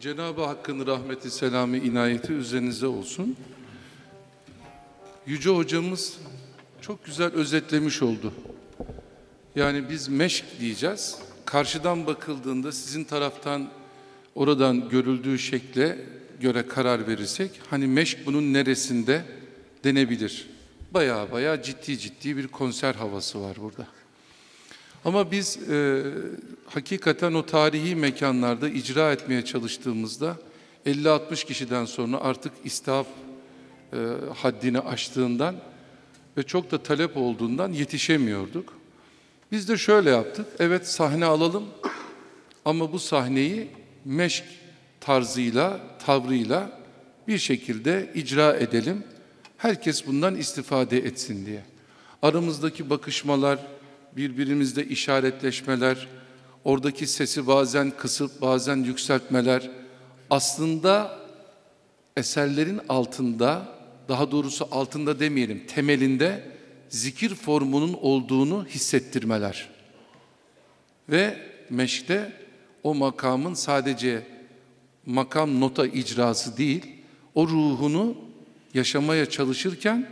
Cenab-ı Hakk'ın rahmeti, selamı, inayeti üzerinize olsun. Yüce hocamız çok güzel özetlemiş oldu. Yani biz meşk diyeceğiz. Karşıdan bakıldığında sizin taraftan oradan görüldüğü şekle göre karar verirsek, hani meşk bunun neresinde denebilir. Baya ciddi bir konser havası var burada. Ama biz hakikaten o tarihi mekanlarda icra etmeye çalıştığımızda 50-60 kişiden sonra artık istihap haddini aştığından ve çok da talep olduğundan yetişemiyorduk. Biz de şöyle yaptık. Evet, sahne alalım ama bu sahneyi meşk tarzıyla, tavrıyla bir şekilde icra edelim. Herkes bundan istifade etsin diye. Aramızdaki bakışmalar, birbirimizle işaretleşmeler, oradaki sesi bazen kısıp bazen yükseltmeler aslında eserlerin altında, daha doğrusu altında demeyelim, temelinde zikir formunun olduğunu hissettirmeler. Ve meşkte o makamın sadece makam nota icrası değil, o ruhunu yaşamaya çalışırken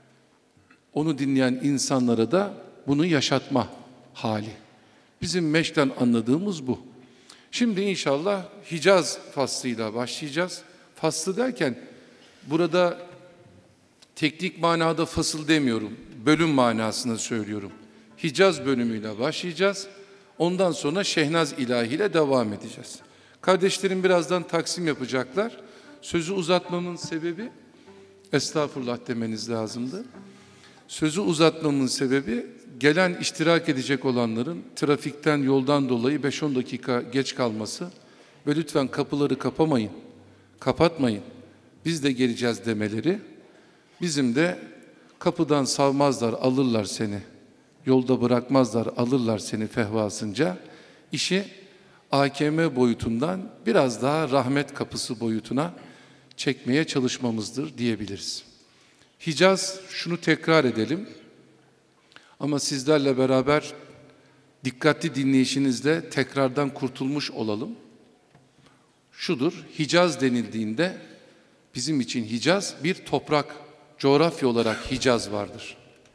onu dinleyen insanlara da bunu yaşatma hali. Bizim meşkten anladığımız bu. Şimdi inşallah Hicaz faslıyla başlayacağız. Faslı derken burada teknik manada fasıl demiyorum, bölüm manasını söylüyorum. Hicaz bölümüyle başlayacağız. Ondan sonra Şehnaz İlahi ile devam edeceğiz. Kardeşlerim birazdan taksim yapacaklar. Sözü uzatmamın sebebi, estağfurullah demeniz lazımdı. Sözü uzatmamın sebebi, gelen iştirak edecek olanların trafikten, yoldan dolayı 5-10 dakika geç kalması ve lütfen kapıları kapatmayın, biz de geleceğiz demeleri, bizim de kapıdan savmazlar, alırlar seni, yolda bırakmazlar, alırlar seni fehvasınca, işi AKM boyutundan biraz daha rahmet kapısı boyutuna çekmeye çalışmamızdır diyebiliriz. Hicaz, şunu tekrar edelim ama sizlerle beraber dikkatli dinleyişinizle tekrardan kurtulmuş olalım. Şudur, Hicaz denildiğinde bizim için Hicaz bir toprak, coğrafya olarak Hicaz vardır.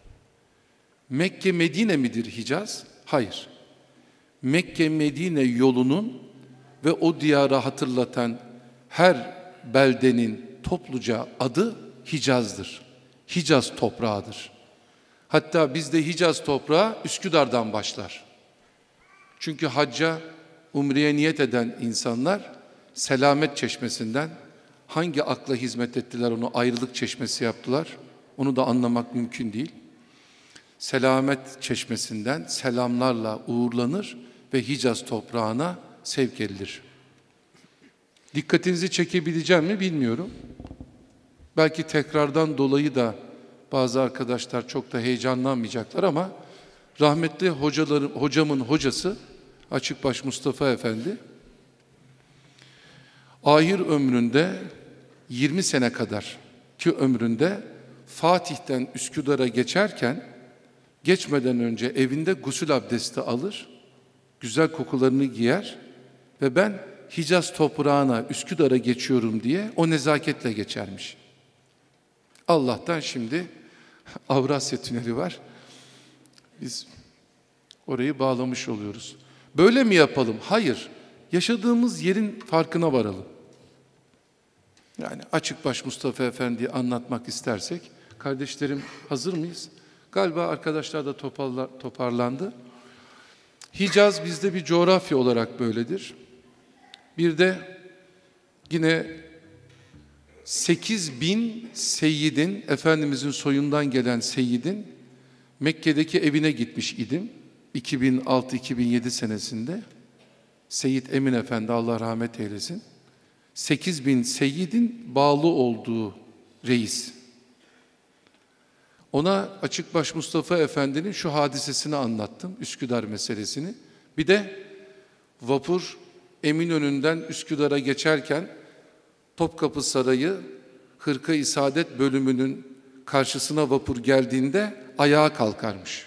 Mekke Medine midir Hicaz? Hayır. Mekke Medine yolunun ve o diyara hatırlatan her beldenin topluca adı Hicaz'dır. Hicaz toprağıdır. Hatta bizde Hicaz toprağı Üsküdar'dan başlar. Çünkü hacca, umreye niyet eden insanlar Selamet Çeşmesi'nden, hangi akla hizmet ettiler onu ayrılık çeşmesi yaptılar, onu da anlamak mümkün değil. Selamet Çeşmesi'nden selamlarla uğurlanır ve Hicaz toprağına sevk edilir. Dikkatinizi çekebileceğim mi bilmiyorum. Belki tekrardan dolayı da bazı arkadaşlar çok da heyecanlanmayacaklar ama rahmetli hocamın hocası Açıkbaş Mustafa Efendi ahir ömründe 20 sene kadar ki ömründe Fatih'ten Üsküdar'a geçmeden önce evinde gusül abdesti alır, güzel kokularını giyer ve ben Hicaz toprağına, Üsküdar'a geçiyorum diye o nezaketle geçermiş. Allah'tan şimdi Avrasya Tüneli var. Biz orayı bağlamış oluyoruz. Böyle mi yapalım? Hayır. Yaşadığımız yerin farkına varalım. Yani Açıkbaş Mustafa Efendi'yi anlatmak istersek, kardeşlerim hazır mıyız? Galiba arkadaşlar da toparlandı. Hicaz bizde bir coğrafya olarak böyledir. Bir de yine 8.000 seyyidin, Efendimizin soyundan gelen seyyidin Mekke'deki evine gitmiş idim. 2006-2007 senesinde. Seyyid Emin Efendi, Allah rahmet eylesin. 8.000 seyyidin bağlı olduğu reis. Ona Açıkbaş Mustafa Efendi'nin şu hadisesini anlattım, Üsküdar meselesini. Bir de vapur Eminönü'nden Üsküdar'a geçerken Topkapı Sarayı Hırka-i Saadet bölümünün karşısına vapur geldiğinde ayağa kalkarmış.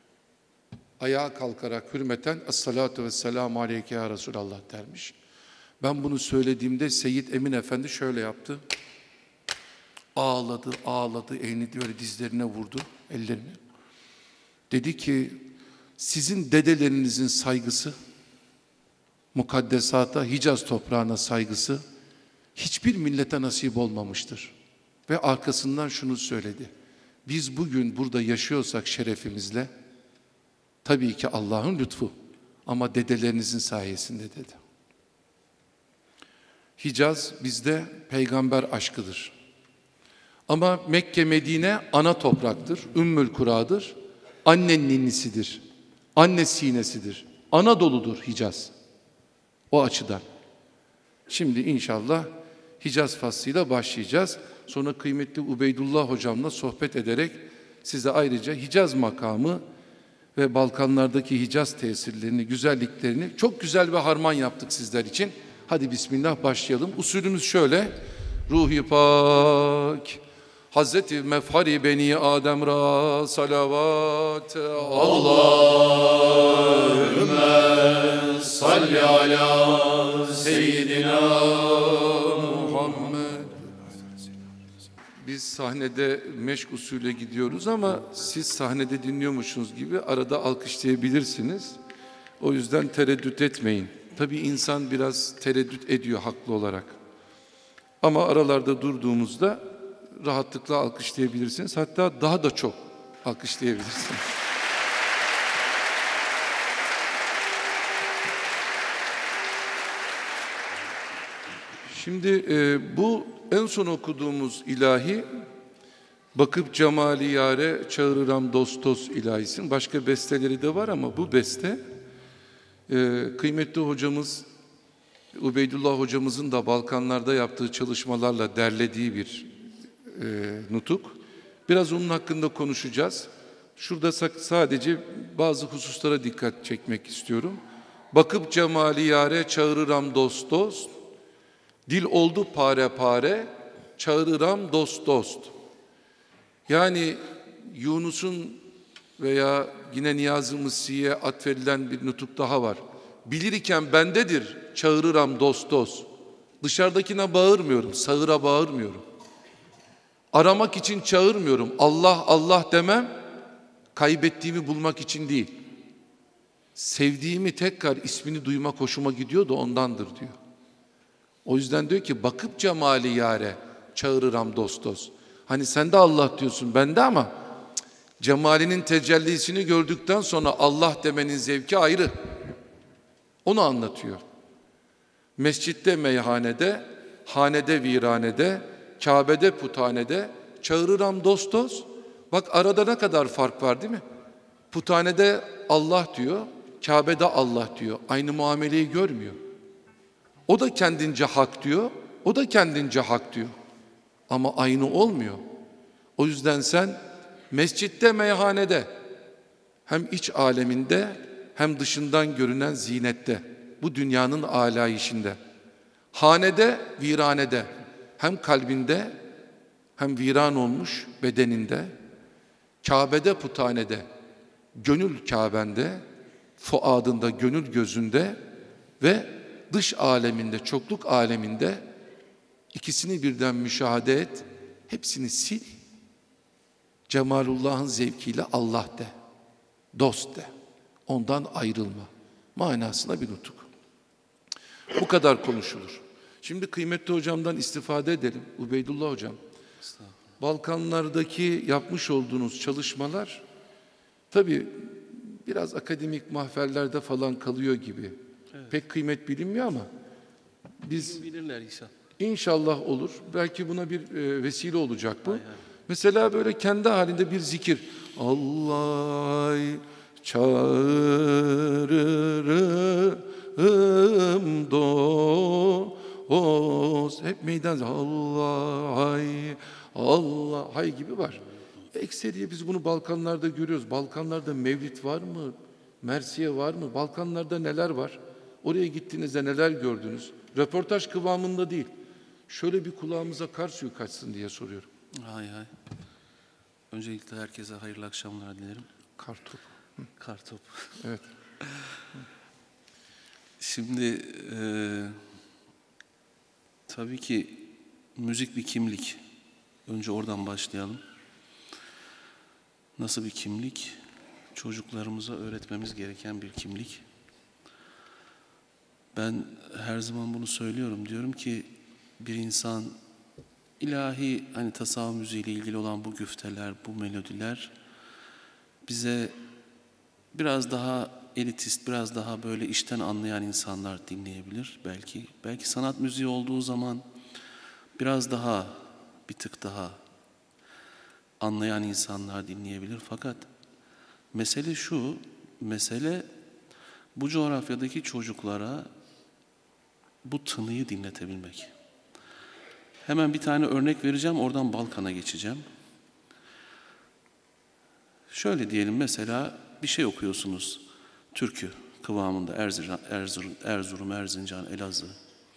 Ayağa kalkarak hürmeten "Es-salatu vesselamu aleyke ya Resulallah" dermiş. Ben bunu söylediğimde Seyyid Emin Efendi şöyle yaptı. Ağladı, ağladı, elini böyle dizlerine vurdu, ellerini. Dedi ki, sizin dedelerinizin saygısı, mukaddesata, Hicaz toprağına saygısı hiçbir millete nasip olmamıştır. Ve arkasından şunu söyledi. Biz bugün burada yaşıyorsak şerefimizle, tabii ki Allah'ın lütfu ama dedelerinizin sayesinde dedi. Hicaz bizde peygamber aşkıdır. Ama Mekke, Medine ana topraktır, Ümmül Kura'dır, annenin ninnisidir, anne sinesidir, Anadolu'dur Hicaz. O açıdan. Şimdi inşallah Hicaz faslıyla başlayacağız. Sonra kıymetli Ubeydullah hocamla sohbet ederek size ayrıca Hicaz makamı ve Balkanlardaki Hicaz tesirlerini, güzelliklerini çok güzel bir harman yaptık sizler için. Hadi bismillah başlayalım. Usulümüz şöyle. Ruh-i Pak Hazreti Mefhari Beni Adem Ra salavat Allahümme salli ala seyyidina Muhammed. Biz sahnede meşk usulüyle gidiyoruz ama siz sahnede dinliyormuşsunuz gibi arada alkışlayabilirsiniz. O yüzden tereddüt etmeyin. Tabii insan biraz tereddüt ediyor haklı olarak. Ama aralarda durduğumuzda rahatlıkla alkışlayabilirsiniz. Hatta daha da çok alkışlayabilirsiniz. Şimdi bu en son okuduğumuz ilahi bakıp cemali yâre çağırıram dostos ilahisin. Başka besteleri de var ama bu beste kıymetli hocamız Ubeydullah hocamızın da Balkanlarda yaptığı çalışmalarla derlediği bir nutuk. Biraz onun hakkında konuşacağız. Şurada sadece bazı hususlara dikkat çekmek istiyorum. Bakıp cemali yâre çağırıram dost dost, dil oldu pare pare, çağırıram dost dost. Yani Yunus'un veya yine Niyazi Mısri'ye atfedilen bir nutuk daha var. Bilir iken bendedir, çağırıram dost dost. Dışarıdakine bağırmıyorum, sağıra bağırmıyorum. Aramak için çağırmıyorum. Allah Allah demem, kaybettiğimi bulmak için değil. Sevdiğimi tekrar ismini duymak hoşuma gidiyor da ondandır diyor. O yüzden diyor ki bakıp cemali yâre çağırıram dost dost. Hani sen de Allah diyorsun ben de ama cemalinin tecellisini gördükten sonra Allah demenin zevki ayrı. Onu anlatıyor. Mescitte meyhanede, hanede viranede, Kabe'de puthanede çağırıram dost dost. Bak arada ne kadar fark var değil mi? Puthanede Allah diyor, Kabe'de Allah diyor. Aynı muameleyi görmüyor. O da kendince hak diyor, o da kendince hak diyor. Ama aynı olmuyor. O yüzden sen mescitte, meyhanede, hem iç aleminde hem dışından görünen zinette, bu dünyanın alayişinde, hanede, viranede, hem kalbinde hem viran olmuş bedeninde, Kabe'de, puthanede, gönül Kabe'nde, fuadında, gönül gözünde ve dış aleminde, çokluk aleminde ikisini birden müşahede et, hepsini sil. Cemalullah'ın zevkiyle Allah de, dost de, ondan ayrılma manasına bir nutuk. Bu kadar konuşulur. Şimdi kıymetli hocamdan istifade edelim. Ubeydullah hocam, Balkanlardaki yapmış olduğunuz çalışmalar tabii biraz akademik mahfellerde falan kalıyor gibi. Evet. Pek kıymet bilinmiyor ama biz bilirler inşallah. İnşallah olur. Belki buna bir vesile olacak bu. Hay hay. Mesela böyle kendi halinde bir zikir. Allah çağırırım dost. Hep meydan. Allah hay, Allah hay gibi var. Ekseriye biz bunu Balkanlarda görüyoruz. Balkanlarda mevlid var mı? Mersiye var mı? Balkanlarda neler var? Oraya gittiğinizde neler gördünüz? Röportaj kıvamında değil. Şöyle bir kulağımıza kar suyu kaçsın diye soruyorum. Hay hay. Öncelikle herkese hayırlı akşamlar dilerim. Kartop. Kartop. Evet. Şimdi Tabii ki müzik bir kimlik. Önce oradan başlayalım. Nasıl bir kimlik? Çocuklarımıza öğretmemiz gereken bir kimlik. Ben her zaman bunu söylüyorum. Diyorum ki bir insan ilahi, hani tasavvuf müziğiyle ilgili olan bu güfteler, bu melodiler bize biraz daha elitist, biraz daha böyle işten anlayan insanlar dinleyebilir belki. Belki sanat müziği olduğu zaman biraz daha, bir tık daha anlayan insanlar dinleyebilir. Fakat mesele şu, mesele bu coğrafyadaki çocuklara bu tınıyı dinletebilmek. Hemen bir tane örnek vereceğim, oradan Balkan'a geçeceğim. Şöyle diyelim, mesela bir şey okuyorsunuz, türkü kıvamında, Erzurum, Erzincan, Elazığ.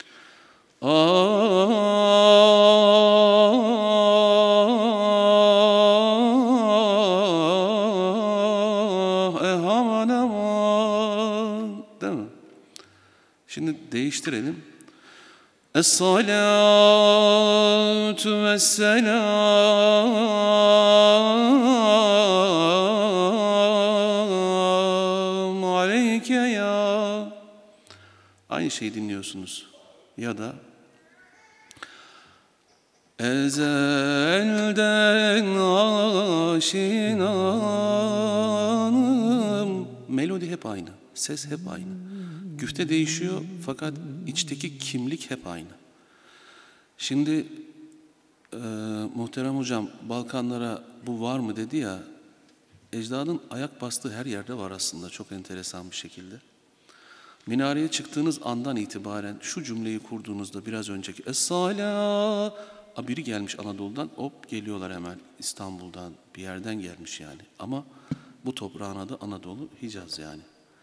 Aman aman, değil mi? Şimdi değiştirelim. Es-salatu vesselam aleyke ya. Aynı şeyi dinliyorsunuz. Ya da ezelden aşinanım. Melodi hep aynı, ses hep aynı. Güfte değişiyor fakat içteki kimlik hep aynı. Şimdi muhterem hocam Balkanlara bu var mı dedi ya, ecdadın ayak bastığı her yerde var aslında, çok enteresan bir şekilde. Minareye çıktığınız andan itibaren şu cümleyi kurduğunuzda biraz önceki Es-sala, biri gelmiş Anadolu'dan, hop geliyorlar hemen İstanbul'dan, bir yerden gelmiş yani. Ama bu toprağın adı Anadolu, Hicaz yani.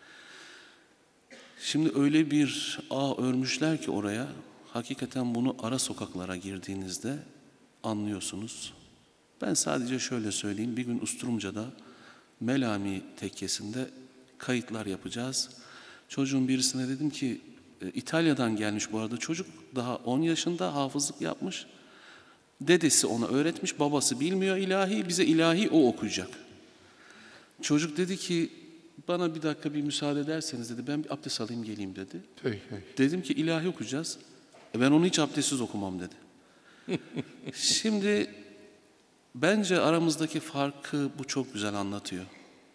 Şimdi öyle bir ağ örmüşler ki oraya, hakikaten bunu ara sokaklara girdiğinizde anlıyorsunuz. Ben sadece şöyle söyleyeyim, bir gün Usturumca'da Melami tekkesinde kayıtlar yapacağız. Çocuğun birisine dedim ki, İtalya'dan gelmiş bu arada çocuk, daha 10 yaşında, hafızlık yapmış. Dedesi ona öğretmiş, babası bilmiyor ilahi, bize ilahi o okuyacak. Çocuk dedi ki, bana bir dakika bir müsaade ederseniz dedi, ben bir abdest alayım geleyim dedi. Hey. Dedim ki ilahi okuyacağız. Ben onu hiç abdestsiz okumam dedi. Şimdi bence aramızdaki farkı bu çok güzel anlatıyor.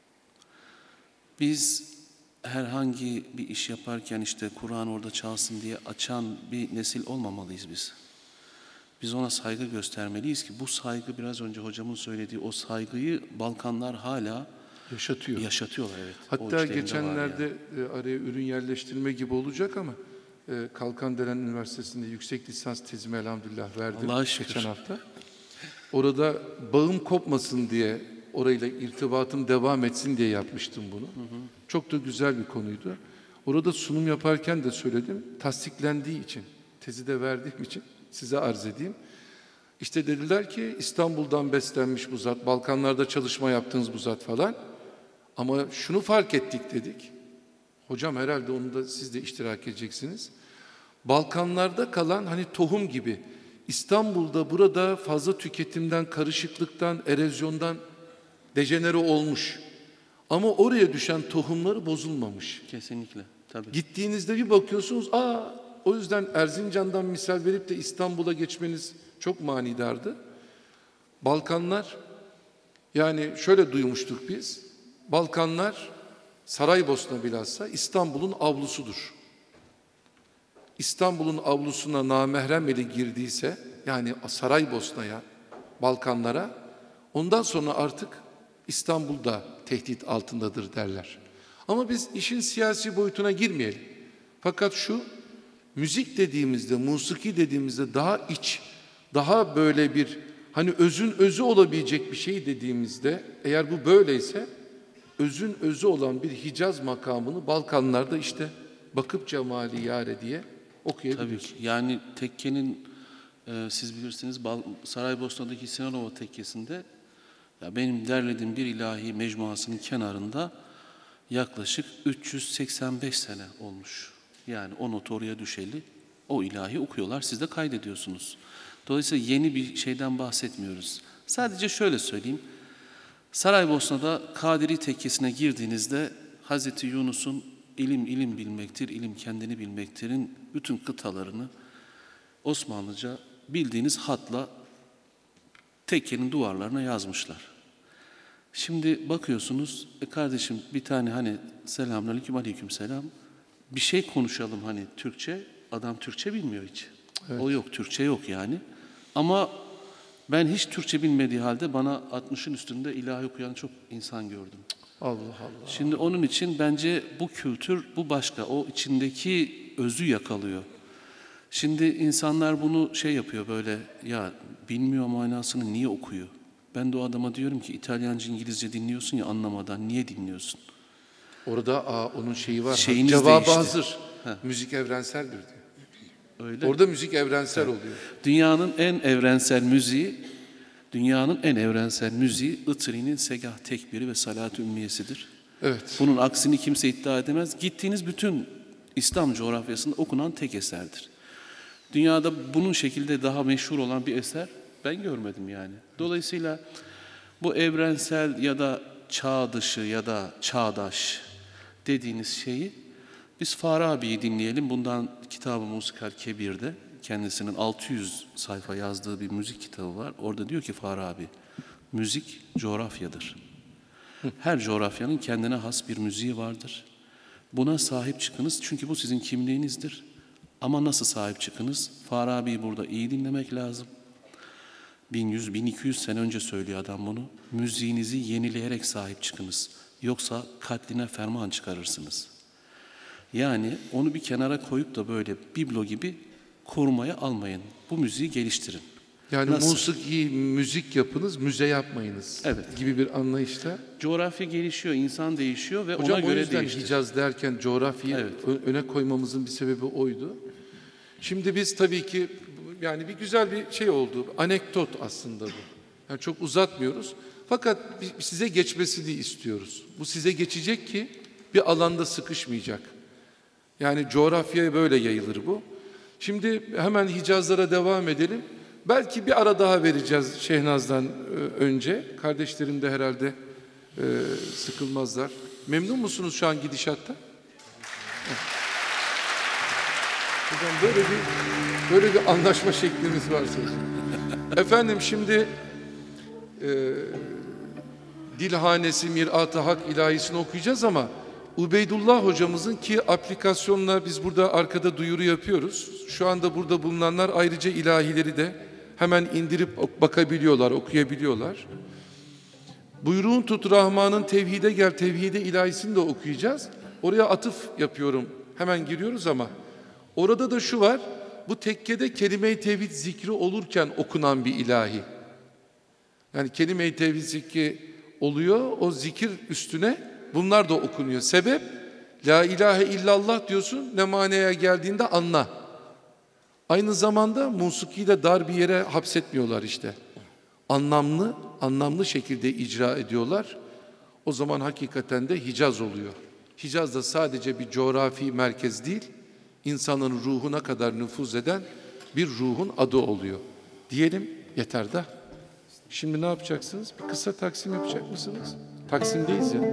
Biz herhangi bir iş yaparken işte Kur'an orada çalsın diye açan bir nesil olmamalıyız biz. Biz ona saygı göstermeliyiz ki bu saygı, biraz önce hocamın söylediği o saygıyı Balkanlar hala yaşatıyorlar. Evet. Hatta geçenlerde araya ürün yerleştirme gibi olacak ama Kalkandelen Üniversitesi'nde yüksek lisans tezimi elhamdülillah verdim geçen hafta. Orada bağım kopmasın diye, orayla irtibatım devam etsin diye yapmıştım bunu. Çok da güzel bir konuydu. Orada sunum yaparken de söyledim. Tasdiklendiği için, tezi de verdiğim için size arz edeyim. İşte dediler ki İstanbul'dan beslenmiş bu zat, Balkanlarda çalışma yaptığınız bu zat falan. Ama şunu fark ettik dedik. Hocam herhalde onu da siz de iştirak edeceksiniz. Balkanlarda kalan hani tohum gibi, İstanbul'da burada fazla tüketimden, karışıklıktan, erozyondan dejenere olmuş. Ama oraya düşen tohumları bozulmamış. Kesinlikle. Tabii. Gittiğinizde bir bakıyorsunuz, o yüzden Erzincan'dan misal verip de İstanbul'a geçmeniz çok manidardı. Balkanlar, yani şöyle duymuştuk biz, Balkanlar, Saraybosna bilhassa İstanbul'un avlusudur. İstanbul'un avlusuna namahrem eli girdiyse, yani Saraybosna'ya, Balkanlara, ondan sonra artık İstanbul'da tehdit altındadır derler. Ama biz işin siyasi boyutuna girmeyelim. Fakat şu, müzik dediğimizde, musiki dediğimizde daha iç, daha böyle bir hani özün özü olabilecek bir şey dediğimizde, eğer bu böyleyse özün özü olan bir Hicaz makamını Balkanlarda işte bakıp cemali yare diye okuyabiliyoruz. Tabii ki. Yani tekkenin siz bilirsiniz Saraybosna'daki Sinanova tekkesinde ya benim derlediğim bir ilahi mecmuasının kenarında yaklaşık 385 sene olmuş. Yani o not oraya düşeli O ilahi okuyorlar, siz de kaydediyorsunuz. Dolayısıyla yeni bir şeyden bahsetmiyoruz. Sadece şöyle söyleyeyim. Saraybosna'da Kadiri tekkesine girdiğinizde Hazreti Yunus'un ilim ilim bilmektir, ilim kendini bilmektir'in bütün kıtalarını Osmanlıca bildiğiniz hatla tekkenin duvarlarına yazmışlar. Şimdi bakıyorsunuz, kardeşim bir tane hani selamünaleyküm, aleykümselam, bir şey konuşalım hani Türkçe, adam Türkçe bilmiyor hiç. Evet. O yok, Türkçe yok yani. Ama ben hiç Türkçe bilmediği halde bana 60'ın üstünde ilahi okuyan çok insan gördüm. Allah Allah. Şimdi onun için bence bu kültür, bu başka. O içindeki özü yakalıyor. Şimdi insanlar bunu şey yapıyor böyle, ya bilmiyor manasını niye okuyor? Ben de o adama diyorum ki İtalyanca, İngilizce dinliyorsun ya anlamadan, niye dinliyorsun? Orada onun şeyi var. Şeyiniz Cevabı değişti. hazır. Müzik evrenseldir diyor. Öyle. Orada müzik evrensel oluyor. Dünyanın en evrensel müziği Itri'nin Segah Tekbiri ve Salat-ı Ümmiyesidir. Evet. Bunun aksini kimse iddia edemez. Gittiğiniz bütün İslam coğrafyasında okunan tek eserdir. Dünyada bunun şekilde daha meşhur olan bir eser ben görmedim yani. Dolayısıyla bu evrensel ya da çağ dışı ya da çağdaş dediğiniz şeyi biz Farabi'yi dinleyelim. Bundan Kitab-ı Musikal Kebir'de kendisinin 600 sayfa yazdığı bir müzik kitabı var. Orada diyor ki Farabi, müzik coğrafyadır. Her coğrafyanın kendine has bir müziği vardır. Buna sahip çıkınız çünkü bu sizin kimliğinizdir. Ama nasıl sahip çıkınız? Farabi'yi burada iyi dinlemek lazım. 1100-1200 sene önce söylüyor adam bunu. Müziğinizi yenileyerek sahip çıkınız. Yoksa katline ferman çıkarırsınız. Yani onu bir kenara koyup da böyle biblo gibi korumaya almayın. Bu müziği geliştirin. Yani nasıl? musiki, müzik yapınız, müze yapmayınız gibi bir anlayışta. Coğrafya gelişiyor, insan değişiyor ve Hocam, ona göre yüzden değiştir. Hicaz derken coğrafyayı öne koymamızın bir sebebi oydu. Şimdi biz tabii ki yani bir güzel bir şey oldu. Anekdot aslında bu. Yani çok uzatmıyoruz. Fakat size geçmesini istiyoruz. Bu size geçecek ki bir alanda sıkışmayacak. Yani coğrafyaya böyle yayılır bu. Şimdi hemen Hicazlara devam edelim. Belki bir ara daha vereceğiz Şehnaz'dan önce. Kardeşlerim de herhalde sıkılmazlar. Memnun musunuz şu an gidişatta? Hocam böyle bir anlaşma şeklimiz var. Efendim şimdi Dilhanesi Mirat-ı Hak ilahisini okuyacağız ama Ubeydullah hocamızın ki aplikasyonla biz burada arkada duyuru yapıyoruz. Şu anda burada bulunanlar ayrıca ilahileri de hemen indirip bakabiliyorlar, okuyabiliyorlar. Buyruğun tut Rahman'ın tevhide gel, tevhide ilahisini de okuyacağız. Oraya atıf yapıyorum. Hemen giriyoruz ama orada da şu var. Bu tekkede kelime-i tevhid zikri olurken okunan bir ilahi. Yani kelime-i tevhid zikri oluyor. O zikir üstüne bunlar da okunuyor. Sebep la ilahe illallah diyorsun. Ne manaya geldiğinde anla. Aynı zamanda musikiyi de dar bir yere hapsetmiyorlar işte. Anlamlı şekilde icra ediyorlar. O zaman hakikaten de Hicaz oluyor. Hicaz da sadece bir coğrafi merkez değil, insanın ruhuna kadar nüfuz eden bir ruhun adı oluyor. Diyelim yeter de. Şimdi ne yapacaksınız? Bir kısa taksim yapacak mısınız? Taksimdeyiz ya.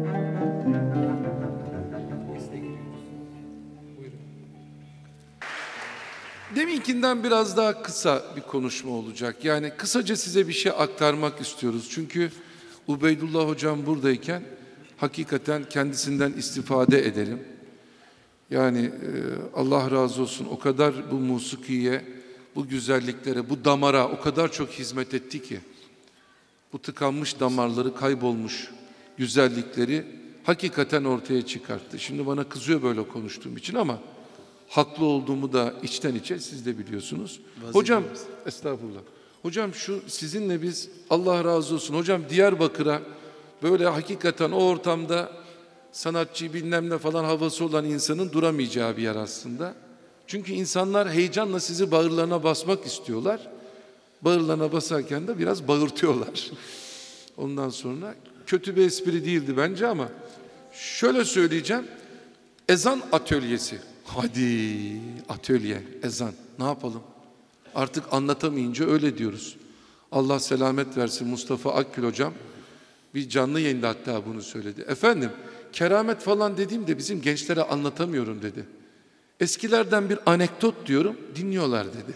Deminkinden biraz daha kısa bir konuşma olacak. Yani kısaca size bir şey aktarmak istiyoruz. Çünkü Ubeydullah hocam buradayken hakikaten kendisinden istifade edelim. Yani Allah razı olsun, o kadar bu musikiye, bu güzelliklere, bu damara o kadar çok hizmet etti ki. Bu tıkanmış damarları, kaybolmuş güzellikleri hakikaten ortaya çıkarttı. Şimdi bana kızıyor böyle konuştuğum için ama haklı olduğumu da içten içe siz de biliyorsunuz. Hocam, estağfurullah. Hocam şu sizinle biz, Allah razı olsun. Hocam Diyarbakır'a böyle hakikaten o ortamda sanatçı bilmem ne falan havası olan insanın duramayacağı bir yer aslında. Çünkü insanlar heyecanla sizi bağırlarına basmak istiyorlar. Bağırlarına basarken de biraz bağırtıyorlar. Ondan sonra kötü bir espri değildi bence ama şöyle söyleyeceğim. Ezan atölyesi. Hadi atölye, ezan. Ne yapalım? Artık anlatamayınca öyle diyoruz. Allah selamet versin, Mustafa Akgül hocam bir canlı yayında hatta bunu söyledi. Efendim, keramet falan dediğimde bizim gençlere anlatamıyorum dedi. Eskilerden bir anekdot diyorum, dinliyorlar dedi.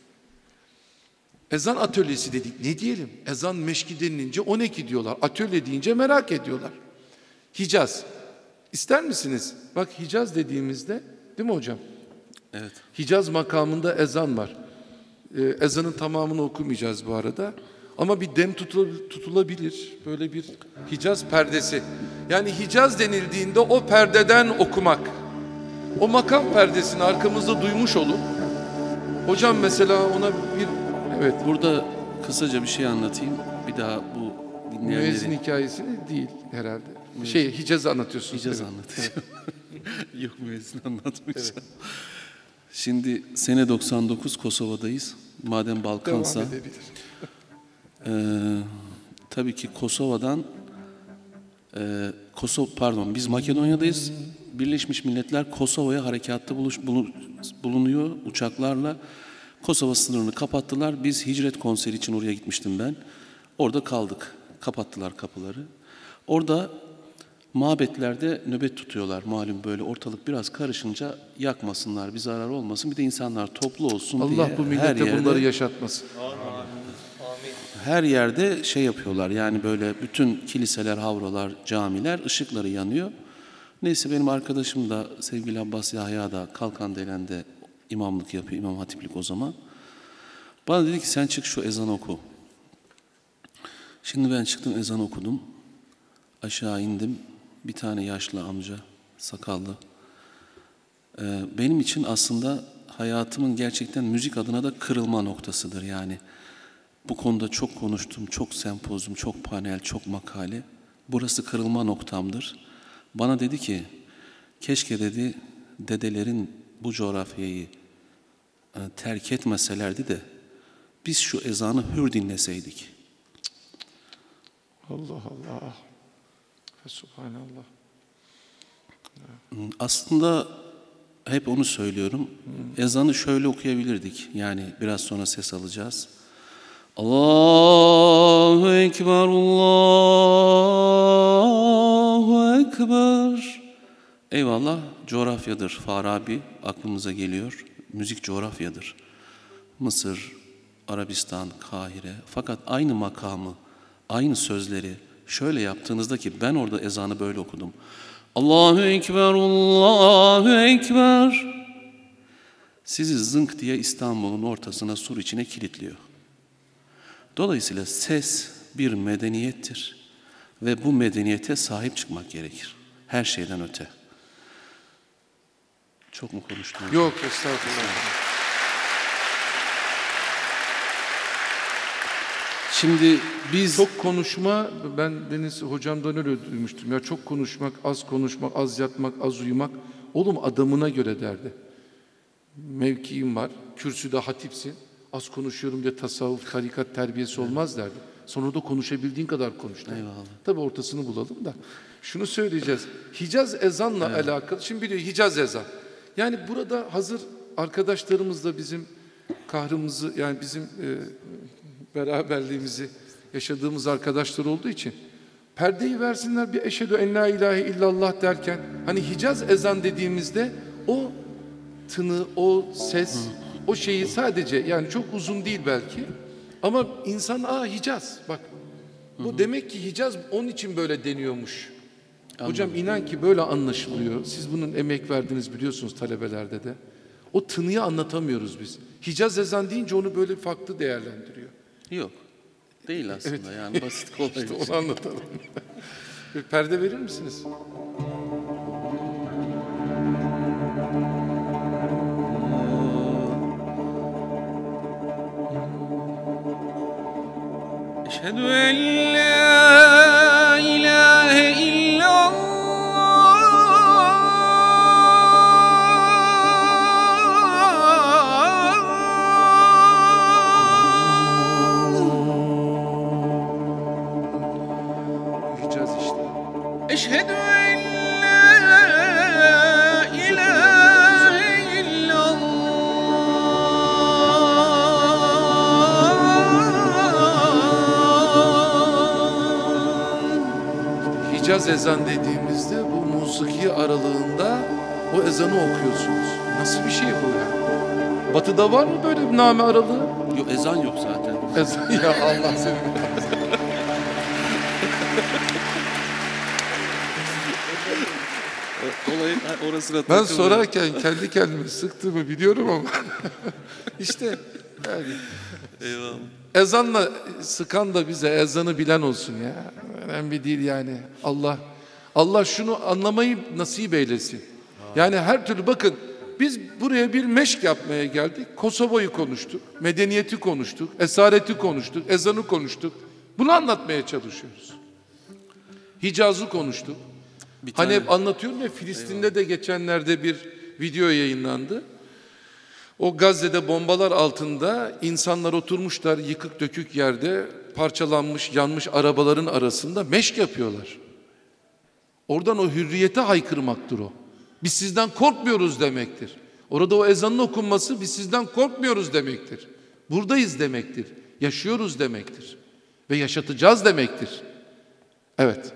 Ezan atölyesi dedik, ne diyelim? Ezan meşki denilince 12 diyorlar. Atölye deyince merak ediyorlar. Hicaz. İster misiniz? Bak Hicaz dediğimizde, değil mi hocam? Evet. Hicaz makamında ezan var. Ezanın tamamını okumayacağız bu arada. Ama bir dem tutulabilir. Böyle bir Hicaz perdesi. Yani Hicaz denildiğinde o perdeden okumak. O makam perdesini arkamızda duymuş olup hocam mesela ona bir evet Burada kısaca bir şey anlatayım. Bir daha bu müezzin dinleyenleri... hikayesini değil herhalde. Hicaz'ı anlatıyorsunuz. Hicaz evet. anlatacağım. Yok, müezzin anlatmayacağım. Evet. Şimdi sene 99 Kosova'dayız. Madem Balkansa... Devam edebilir. Tabii ki Kosova'dan... biz Makedonya'dayız. Birleşmiş Milletler Kosova'ya harekatta bulunuyor uçaklarla. Kosova sınırını kapattılar. Biz hicret konseri için oraya gitmiştim ben. Orada kaldık. Kapattılar kapıları. Orada mabetlerde nöbet tutuyorlar. Malum böyle ortalık biraz karışınca yakmasınlar, bir zarar olmasın. Bir de insanlar toplu olsun diye. Allah bu millete bunları yaşatmasın. Her yerde şey yapıyorlar. Yani böyle bütün kiliseler, havralar, camiler ışıkları yanıyor. Neyse benim arkadaşım da sevgili Abbas Yahya da Kalkandelen'de imamlık yapıyor. İmam Hatiplik o zaman. Bana dedi ki sen çık şu ezan oku. Şimdi ben çıktım ezan okudum. Aşağı indim. Bir tane yaşlı amca, sakallı. Benim için aslında hayatımın gerçekten müzik adına da kırılma noktasıdır. Yani bu konuda çok konuştum, çok sempozyum, çok panel, çok makale. Burası kırılma noktamdır. Bana dedi ki, keşke dedi dedelerin bu coğrafyayı terk etmeselerdi de biz şu ezanı hür dinleseydik. Allah Allah. Subhanallah. Aslında hep onu söylüyorum. Ezanı şöyle okuyabilirdik. Yani biraz sonra ses alacağız. Allahu Ekber, Allahu Ekber. Eyvallah, coğrafyadır. Farabi aklımıza geliyor. Müzik coğrafyadır. Mısır, Arabistan, Kahire. Fakat aynı makamı, aynı sözleri şöyle yaptığınızda ki ben orada ezanı böyle okudum. Allahu Ekber, Allahu Ekber. Sizi zınk diye İstanbul'un ortasına, sur içine kilitliyor. Dolayısıyla ses bir medeniyettir ve bu medeniyete sahip çıkmak gerekir. Her şeyden öte. Çok mu konuştum? Yok, estağfurullah. Şimdi biz... Çok konuşma, ben Deniz hocamdan öyle duymuştum. Ya çok konuşmak, az yatmak, az uyumak. Oğlum adamına göre derdi. Mevkiim var, kürsüde hatipsin. Az konuşuyorum diye tasavvuf, tarikat terbiyesi olmaz derdi. Sonra da konuşabildiğin kadar konuş derdi. Eyvallah. Tabii ortasını bulalım da. Şunu söyleyeceğiz. Hicaz ezanla alakalı. Şimdi biliyor Hicaz ezan. Yani burada hazır arkadaşlarımızla bizim kahrımızı yani bizim beraberliğimizi yaşadığımız arkadaşlar olduğu için perdeyi versinler bir eşhedü en la ilahe illallah derken hani Hicaz ezan dediğimizde o tını, o ses, o şeyi sadece yani çok uzun değil belki ama insan Hicaz bak bu demek ki Hicaz onun için böyle deniyormuş. Anladım. Hocam inan ki böyle anlaşılıyor. Siz bunun emek verdiniz biliyorsunuz talebelerde de. O tınıyı anlatamıyoruz biz. Hicaz ezan deyince onu böyle farklı değerlendiriyor. Yok. Değil aslında evet. Yani basit kolay. İşte onu anlatalım. Bir perde verir misiniz? Eşhedü en la ilahe illallah. Eşhedü en la ilahe Niyaz ezan dediğimizde bu musiki aralığında o ezanı okuyorsunuz. Nasıl bir şey bu ya? Batı'da var mı böyle bir name aralığı? Yok, ezan yok zaten. Ezan ya Allah seni. Olayın orasına Ben takılma. sorarken kendi kendime sıktığımı biliyorum ama işte yani Eyvallah. ezanla sıkan da bize ezanı bilen olsun ya. Önemli değil yani. Allah şunu anlamayı nasip eylesin. Yani her türlü bakın biz buraya bir meşk yapmaya geldik. Kosova'yı konuştuk, medeniyeti konuştuk, esareti konuştuk, ezanı konuştuk. Bunu anlatmaya çalışıyoruz. Hicaz'ı konuştuk. Hani hep anlatıyorum ya, Filistin'de de geçenlerde bir video yayınlandı. O Gazze'de bombalar altında insanlar oturmuşlar yıkık dökük yerde, parçalanmış yanmış arabaların arasında meşk yapıyorlar. Oradan o hürriyete haykırmaktır o. Biz sizden korkmuyoruz demektir. Orada o ezanın okunması biz sizden korkmuyoruz demektir. Buradayız demektir. Yaşıyoruz demektir. Ve yaşatacağız demektir. Evet.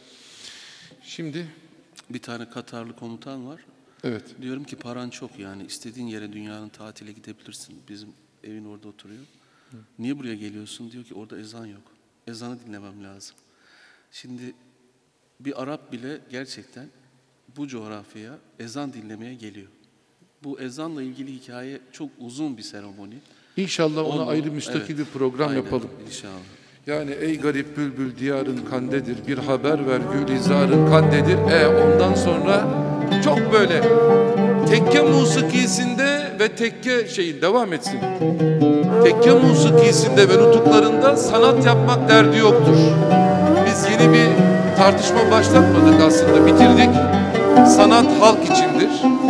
Şimdi Bir tane Katarlı komutan var. evet. Diyorum ki paran çok, yani istediğin yere dünyanın tatile gidebilirsin. Bizim evin orada oturuyor. Niye buraya geliyorsun? Diyor ki orada ezan yok. Ezanı dinlemem lazım. Şimdi bir Arap bile gerçekten bu coğrafyaya ezan dinlemeye geliyor. Bu ezanla ilgili hikaye çok uzun bir seremoni. İnşallah ona Onu, ayrı müstakil bir program aynen, yapalım. İnşallah. Yani ey garip bülbül diyarın kandedir, bir haber ver gülizarın kandedir. Ondan sonra çok böyle tekke musikisinde ve tekke şeyin devam etsin. Tekke musikisinde ve nutuklarında sanat yapmak derdi yoktur. Biz yeni bir tartışma başlatmadık aslında, bitirdik. Sanat halk içindir.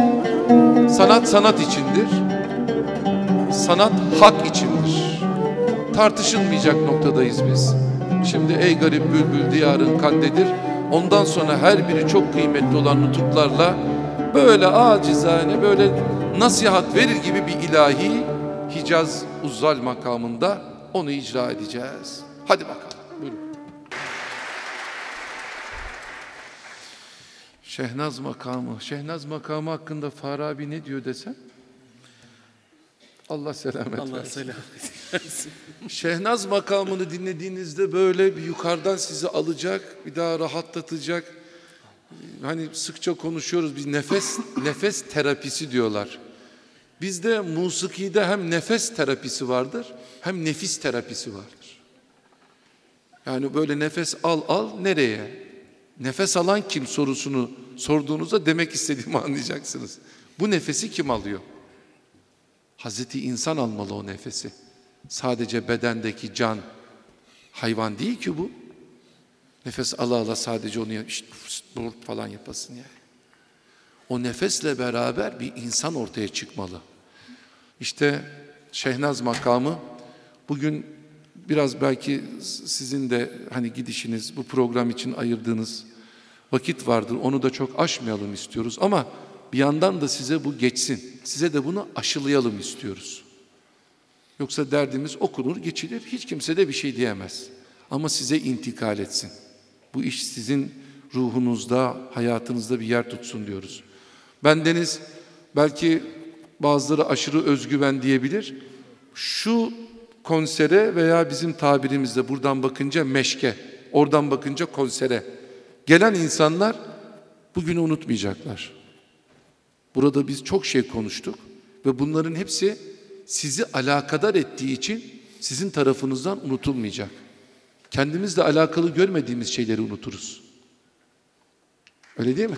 Sanat sanat içindir. Sanat hak içindir. Tartışılmayacak noktadayız biz. Şimdi ey garip bülbül diyarın kandedir. Ondan sonra her biri çok kıymetli olan nutuklarla böyle acizane böyle nasihat verir gibi bir ilahi Hicaz Uzzal makamında onu icra edeceğiz. Hadi bakalım. Buyurun. Şehnaz makamı. Şehnaz makamı hakkında Farabi ne diyor desem? Allah selamet Allah versin. selamet versin. Şehnaz makamını dinlediğinizde böyle bir yukarıdan sizi alacak, bir daha rahatlatacak. Hani sıkça konuşuyoruz, bir nefes terapisi diyorlar. Bizde musikide hem nefes terapisi vardır, hem nefis terapisi vardır. Yani böyle nefes al nereye? Nefes alan kim sorusunu sorduğunuzda demek istediğimi anlayacaksınız. Bu nefesi kim alıyor? Hazreti insan almalı o nefesi. Sadece bedendeki can, hayvan değil ki bu. Nefes ala sadece onu falan yapasın yani. O nefesle beraber bir insan ortaya çıkmalı. İşte Şehnaz makamı bugün biraz belki sizin de hani gidişiniz, bu program için ayırdığınız vakit vardır. Onu da çok aşmayalım istiyoruz ama bir yandan da size bu geçsin. Size de bunu aşılayalım istiyoruz. Yoksa derdimiz okunur, geçilir. Hiç kimse de bir şey diyemez. Ama size intikal etsin. Bu iş sizin ruhunuzda, hayatınızda bir yer tutsun diyoruz. Bendeniz belki bazıları aşırı özgüven diyebilir. Şu konsere veya bizim tabirimizde buradan bakınca meşke, oradan bakınca konsere gelen insanlar bugünü unutmayacaklar. Burada biz çok şey konuştuk ve bunların hepsi sizi alakadar ettiği için sizin tarafınızdan unutulmayacak. Kendimizle alakalı görmediğimiz şeyleri unuturuz. Öyle değil mi?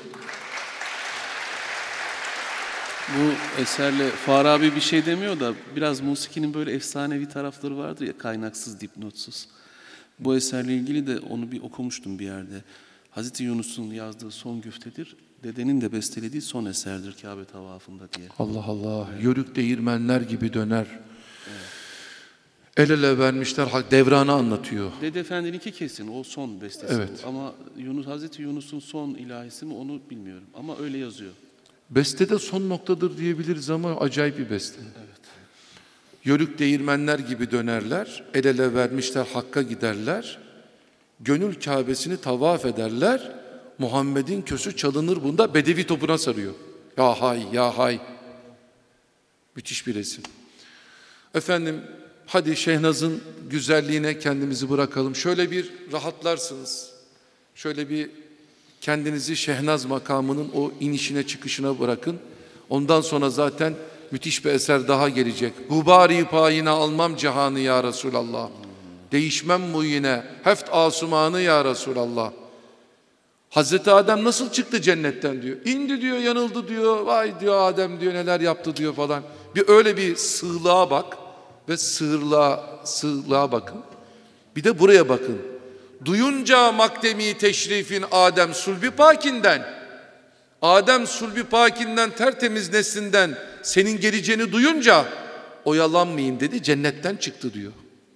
Bu eserle Farabi bir şey demiyor da biraz musikinin böyle efsanevi tarafları vardır ya, kaynaksız, dipnotsuz. Bu eserle ilgili de onu bir okumuştum bir yerde. Hazreti Yunus'un yazdığı son güftedir. Dedenin de bestelediği son eserdir Kabe tavafında diye. Allah Allah. Evet. Yörük değirmenler gibi döner. Evet. El ele vermişler. Devranı anlatıyor. Dede Efendi'ninki kesin. O son bestesi. Evet. Ama Hazreti Yunus'un son ilahisi mi onu bilmiyorum. Ama öyle yazıyor. Bestede son noktadır diyebiliriz ama acayip bir beste. Evet. Yörük değirmenler gibi dönerler. El ele vermişler, Hakk'a giderler. Gönül Kabe'sini tavaf ederler. Muhammed'in kösü çalınır bunda, bedevi topuna sarıyor. Ya hay, ya hay. Müthiş bir resim. Efendim, hadi Şehnaz'ın güzelliğine kendimizi bırakalım. Şöyle bir rahatlarsınız. Şöyle bir kendinizi Şehnaz makamının o inişine çıkışına bırakın. Ondan sonra zaten müthiş bir eser daha gelecek. Gubari payine almam cihanı ya Resulallah. Değişmem bu yine heft asumanı ya Resulallah. Hazreti Adem nasıl çıktı cennetten diyor. İndi diyor, yanıldı diyor. Vay diyor Adem diyor, neler yaptı diyor falan. Bir öyle bir sığlığa bak ve sığlığa bakın. Bir de buraya bakın. Duyunca makdemi teşrifin Adem sulbi pakinden, Adem sulbi pakinden tertemiz neslinden senin geleceğini duyunca oyalanmayayım dedi, cennetten çıktı diyor.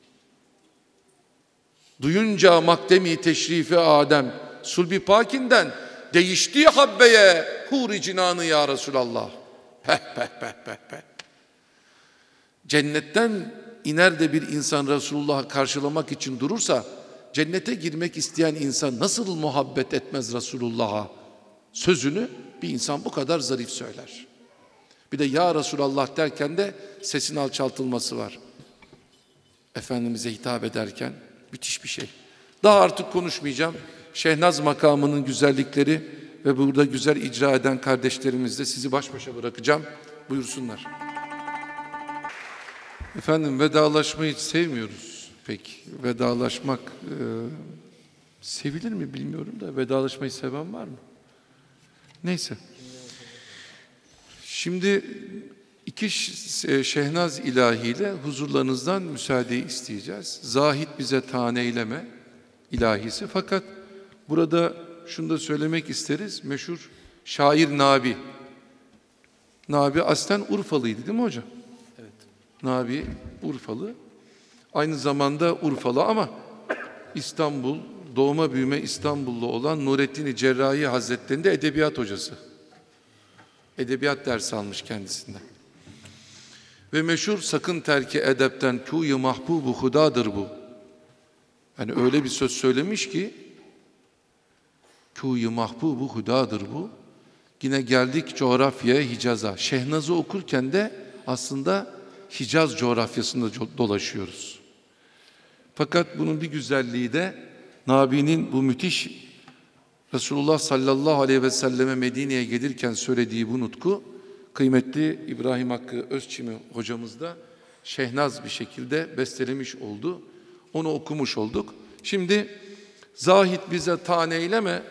Duyunca makdemi teşrifi Adem sulbi pakinden değişti habbeye huri cinanı ya Resulallah. Peh peh peh peh peh. Cennetten iner de bir insan Resulullah'ı karşılamak için durursa, cennete girmek isteyen insan nasıl muhabbet etmez Resulullah'a? Sözünü bir insan bu kadar zarif söyler. Bir de ya Resulallah derken de sesin alçaltılması var. Efendimiz'e hitap ederken müthiş bir şey. Daha artık konuşmayacağım. Şehnaz makamının güzellikleri ve burada güzel icra eden kardeşlerimizle sizi baş başa bırakacağım. Buyursunlar. Efendim, vedalaşmayı hiç sevmiyoruz pek. Vedalaşmak sevilir mi bilmiyorum da vedalaşmayı seven var mı? Neyse. Şimdi iki Şehnaz ilahiyle huzurlarınızdan müsaade isteyeceğiz. Zahid bize taneyleme ilahisi. Fakat burada şunu da söylemek isteriz. Meşhur şair Nabi. Nabi aslen Urfalıydı değil mi hocam? Evet. Nabi Urfalı. Aynı zamanda Urfalı ama İstanbul, doğma büyüme İstanbullu olan Nurettin-i Cerrahi Hazretleri'nde edebiyat hocası. Edebiyat dersi almış kendisinden. Ve meşhur sakın terki edepten kû-i mahbûb-u hudadır bu. Yani öyle bir söz söylemiş ki kû-i mahbûb-u hudadır bu. Yine geldik coğrafyaya, Hicaz'a. Şehnaz'ı okurken de aslında Hicaz coğrafyasında dolaşıyoruz. Fakat bunun bir güzelliği de Nabi'nin bu müthiş Resulullah sallallahu aleyhi ve selleme Medine'ye gelirken söylediği bu nutku, kıymetli İbrahim Hakkı Özçimi hocamız da Şehnaz bir şekilde bestelemiş oldu. Onu okumuş olduk. Şimdi Zahid bize taneyleme,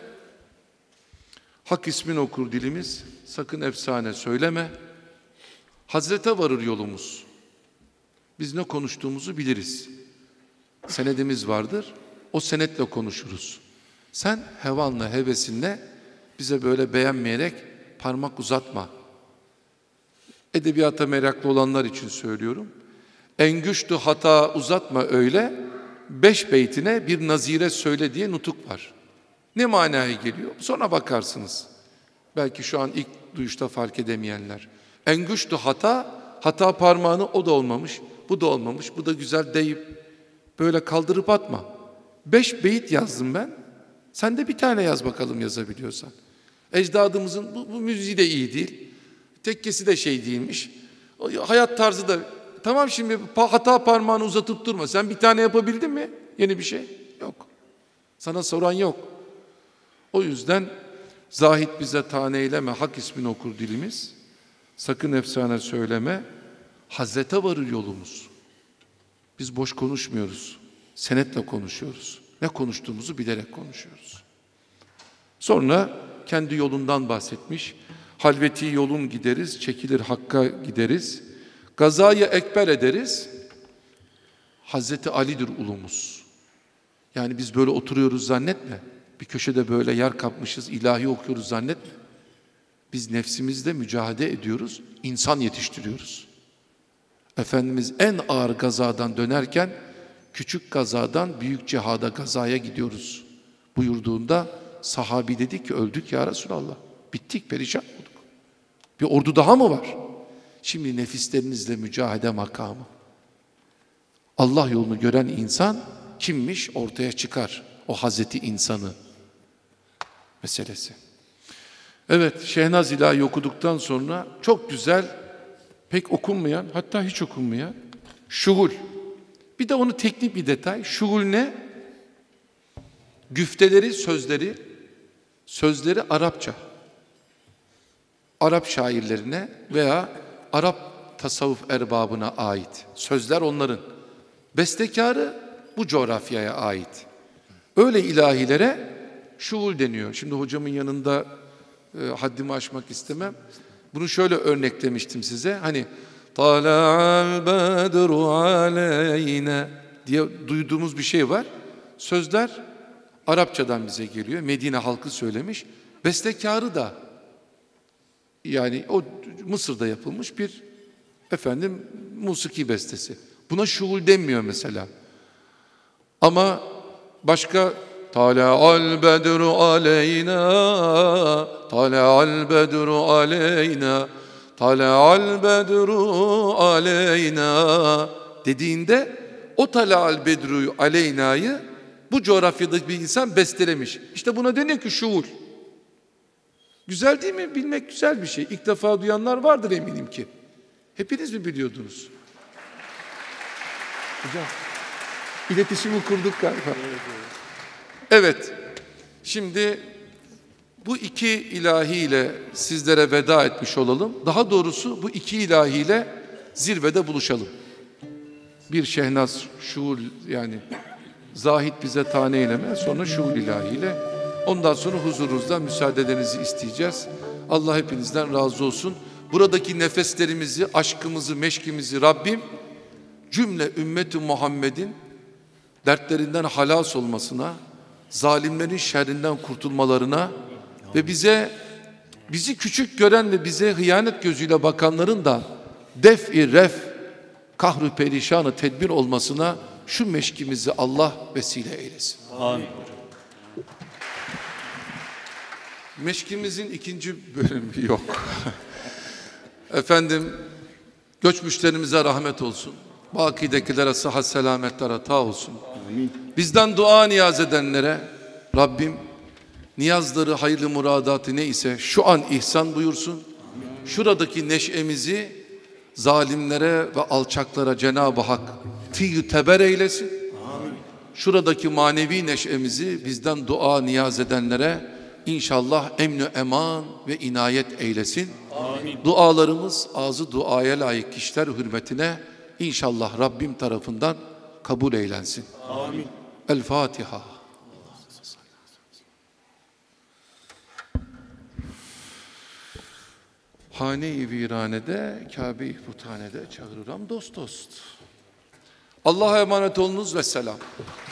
hak ismini okur dilimiz, sakın efsane söyleme. Hazrete varır yolumuz. Biz ne konuştuğumuzu biliriz. Senedimiz vardır, o senetle konuşuruz. Sen hevanla, hevesinle bize böyle beğenmeyerek parmak uzatma. Edebiyata meraklı olanlar için söylüyorum. En güçlü hata uzatma öyle, 5 beytine bir nazire söyle diye nutuk var. Ne manaya geliyor? Sonra bakarsınız. Belki şu an ilk duyuşta fark edemeyenler. En güçlü hata parmağını o da olmamış, bu da olmamış, bu da güzel deyip böyle kaldırıp atma. 5 beyit yazdım ben. Sen de bir tane yaz bakalım yazabiliyorsan. Ecdadımızın bu müziği de iyi değil. Tekkesi de şey değilmiş. Hayat tarzı da tamam, şimdi hata parmağını uzatıp durma. Sen bir tane yapabildin mi? Yeni bir şey? Yok. Sana soran yok. O yüzden Zahid bize taneyleme, hak ismini okur dilimiz. Sakın efsane söyleme. Hazrete varır yolumuz. Biz boş konuşmuyoruz. Senetle konuşuyoruz. Ne konuştuğumuzu bilerek konuşuyoruz. Sonra kendi yolundan bahsetmiş. Halveti yolun gideriz, çekilir hakka gideriz. Gazayı ekber ederiz. Hazreti Ali'dir ulumuz. Yani biz böyle oturuyoruz zannetme. Bir köşede böyle yer kapmışız, ilahi okuyoruz zannetme. Biz nefsimizde mücadele ediyoruz, insan yetiştiriyoruz. Efendimiz en ağır gazadan dönerken küçük gazadan büyük cihada, gazaya gidiyoruz buyurduğunda sahabi dedi ki öldük ya Resulallah. Bittik, perişan olduk. Bir ordu daha mı var? Şimdi nefislerinizle mücadele makamı. Allah yolunu gören insan kimmiş ortaya çıkar, o Hazreti insanı. meselesi. Evet, Şehnaz İlahi okuduktan sonra çok güzel, pek okunmayan, hatta hiç okunmayan şuul. Bir de onu teknik bir detay. Şuul ne? Güfteleri, sözleri Arapça. Arap şairlerine veya Arap tasavvuf erbabına ait. Sözler onların. Bestekarı bu coğrafyaya ait. Öyle ilahilere şuul deniyor. Şimdi hocamın yanında haddimi aşmak istemem. Bunu şöyle örneklemiştim size. Hani Tala'al bedru aleyne diye duyduğumuz bir şey var. Sözler Arapçadan bize geliyor. Medine halkı söylemiş. Bestekarı da yani o Mısır'da yapılmış bir musiki bestesi. Buna şuul denmiyor mesela. Ama başka Tala'al bedru aleyna, Tala'al bedru aleyna, Tala'al bedru aleyna dediğinde o Tala'al bedru aleyna'yı bu coğrafyadaki bir insan bestelemiş. İşte buna deniyor ki şuul. Güzel değil mi? Bilmek güzel bir şey. İlk defa duyanlar vardır eminim ki. Hepiniz mi biliyordunuz? Hocam, iletişimi kurduk galiba. Evet, şimdi bu iki ilahiyle sizlere veda etmiş olalım. Daha doğrusu bu iki ilahiyle zirvede buluşalım. Bir Şehnaz şuul, yani zahid bize tane eyleme, sonra şuul ilahiyle. Ondan sonra huzurunuzda müsaadelerinizi isteyeceğiz. Allah hepinizden razı olsun. Buradaki nefeslerimizi, aşkımızı, meşkimizi Rabbim cümle ümmeti Muhammed'in dertlerinden halas olmasına, zalimlerin şerrinden kurtulmalarına ve bizi küçük gören ve bize hıyanet gözüyle bakanların da def-i ref, kahru perişanı tedbir olmasına şu meşkimizi Allah vesile eylesin. Amin. Meşkimizin ikinci bölümü yok. Efendim, göçmüşlerimize rahmet olsun. Bakidekilere sıhhat selametler ata olsun. Amin. Bizden dua niyaz edenlere Rabbim niyazları, hayırlı muradatı neyse şu an ihsan buyursun. Amin. Şuradaki neşemizi zalimlere ve alçaklara Cenab-ı Hak tî teber eylesin. Amin. Şuradaki manevi neşemizi bizden dua niyaz edenlere İnşallah emn-i eman ve inayet eylesin. Amin. Dualarımız ağzı duaya layık kişiler hürmetine inşallah Rabbim tarafından kabul eylensin. Amin. El Fatiha. Hane-i viranede, Kabe-i puthanede çağırıram dost dost. Allah'a emanet olunuz ve selam.